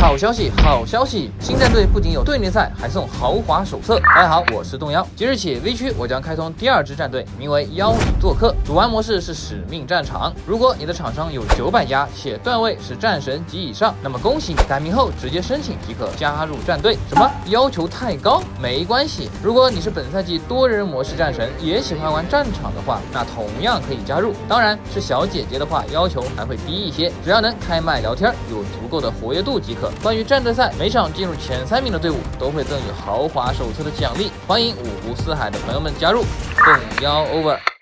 好消息，好消息！新战队不仅有队内赛，还送豪华手册。大家好，我是动摇。即日起 ，V 区我将开通第2支战队，名为“邀你做客”。主玩模式是使命战场。如果你的场上有900家，且段位是战神及以上，那么恭喜你，改名后直接申请即可加入战队。什么要求太高？没关系，如果你是本赛季多人模式战神，也喜欢玩战场的话，那同样可以加入。当然是小姐姐的话，要求还会低一些，只要能开麦聊天，有足够的活跃度即可。关于战队赛，每场进入前3名的队伍都会赠予豪华手册的奖励，欢迎五湖四海的朋友们加入。动摇 over。